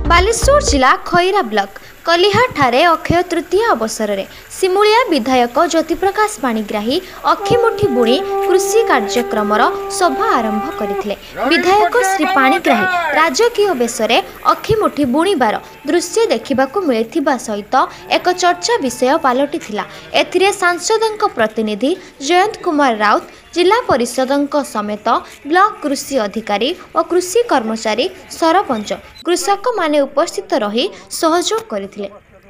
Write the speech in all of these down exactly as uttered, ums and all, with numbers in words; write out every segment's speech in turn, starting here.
बालेश्वर जिला खैरा ब्लॉक कलिहार ठारे अक्षय तृतीय अवसर में सिमुलिया विधायक ज्योतिप्रकाश पाणिग्राही अखिमुठी बुणी कृषि कार्यक्रम सभा आरंभ करथिले। विधायक श्री पाणिग्राही राजकीय बेशरे अखिमुठी बुणीबार दृश्य देखिबाकू मिलिथिबा सहित एक चर्चा विषय पालटिथिला। एथिरे सांसदों प्रतिनिधि जयंत कुमार राउत जिला परिषदों समेत ब्लॉक कृषि अधिकारी और कृषि कर्मचारी सरपंच कृषक माने उपस्थित रही सहयोग करथिले।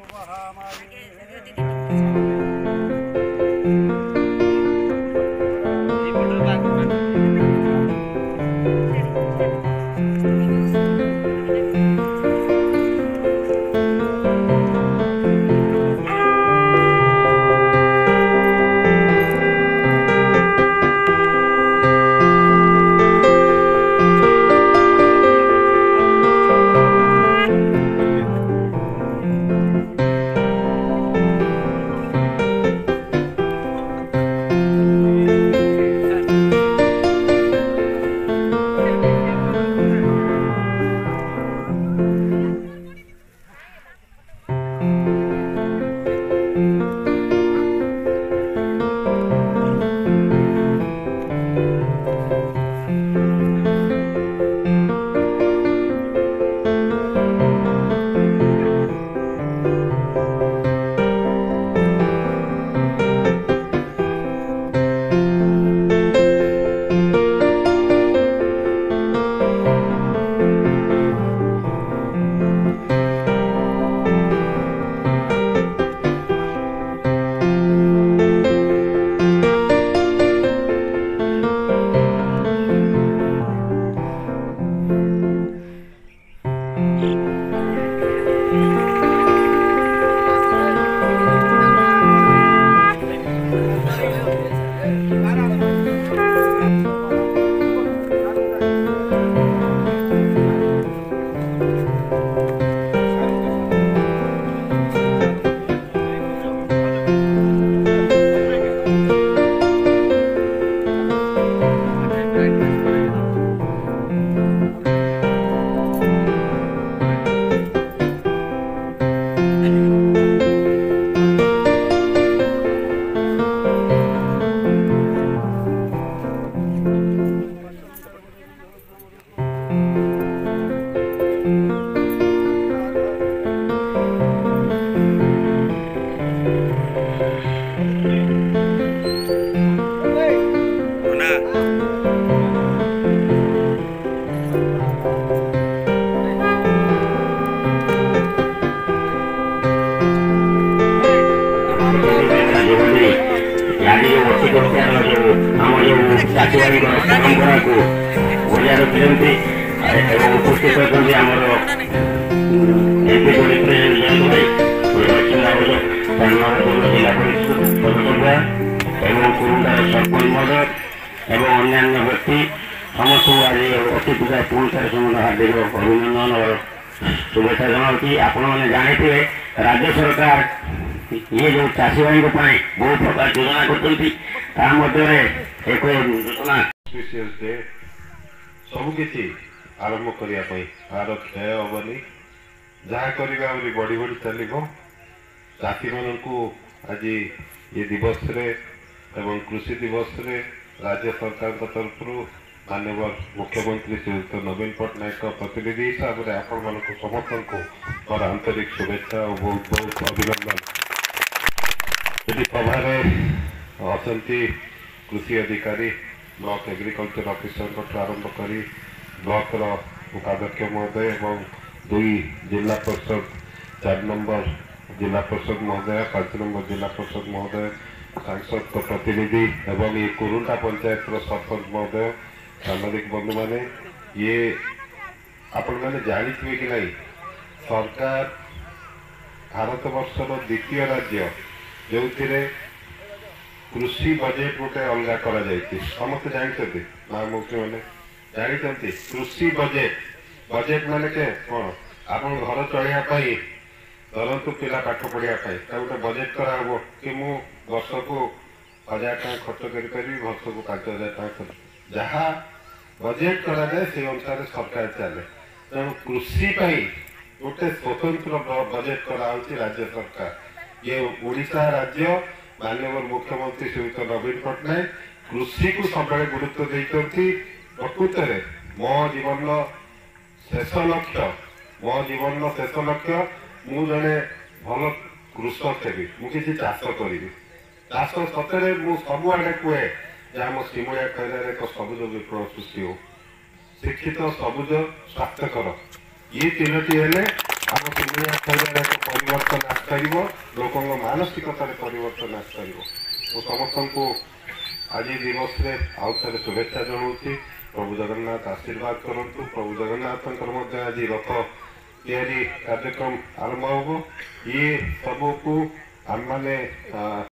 चाषी परंपरा को ओडिया रखिंट उपस्थित होती आमर एमपी जिला परिषद सरपंच महोदय एवं अन्य व्यक्ति समस्त आज अतिथि पुणी थे हार्दिक अभिनंदन और शुभेच्छा जनावती। आपण मैंने जानी राज्य सरकार ये जो चाषी भाई बहुत प्रकार योजना कर एक योजना सबकि आरंभ करने तार क्षय हेनी जहाँ करवा बढ़ी बढ़ी चलो चाषी मान आज ये दिवस रे एवं कृषि दिवस रे राज्य सरकार तरफ माननीय मुख्यमंत्री श्रीयुक्त नवीन पट्टनायक प्रतिनिधि हिसाब से आपण मान समस्त को मोर आंतरिक शुभेच्छा और बहुत बहुत अभिनंदन। यदि सभार असंती कृषि अधिकारी ब्लॉक एग्रीकल्चर ऑफिसर आरंभ कर ब्लॉक उपाध्यक्ष महोदय एवं दुई जिला परिषद चार नंबर जिला परिषद महोदय पांच नंबर जिला परिषद महोदय सांसद प्रतिनिधि एवं ये कुरुंटा पंचायत सरपंच महोदय सामाजिक बंधु माने ये आपण मैंने जानी कि नहीं सरकार भारत वर्षर द्वितीय राज्य जो कृषि बजेट गोटे अलग कर समस्त जानते माँ मुख्य मैंने जानते कृषि बजेट बजेट माने के कौन आप घर चढ़ाई धरतु पिला पाठ पढ़ाई गोटे बजेट कराव कि मु वर्ष को हजार टाँग खर्च करी वर्ष को पांच हजार टाँग जहाँ बजेट कराए से अनुसार सरकार चले तेणु कृषि गोटे स्वतंत्र बजेट कराई राज्य सरकार। ये ओडिशा राज्य माननीय मुख्यमंत्री श्रीयुत नवीन पट्टनायक कृषि को सब गुरुत्व देते। प्रकृत में मो जीवन शेष लक्ष्य मो जीवन शेष लक्ष्य मु जड़े भल कृषक हेबी मुझे चाष करी चाष सतरे मु सबुआड़े कहे आम सिमुलिया खैर एक सबुज विप्लव सृष्टि हो शिक्षित सबुज स्वास्थ्यकर ये तीनोटी हेले आम सिमुलिया खैर एक परिवर्तन आसपार लोक मानसिकतार परिवर्तन आसपार। मु समस्त को आज दिवस आउ थे शुभेच्छा जनाऊँगी। प्रभु जगन्नाथ आशीर्वाद करंतु। प्रभु जगन्नाथ आज रथ तैयारी कार्यक्रम आरंभ हो ये सबको आम मैंने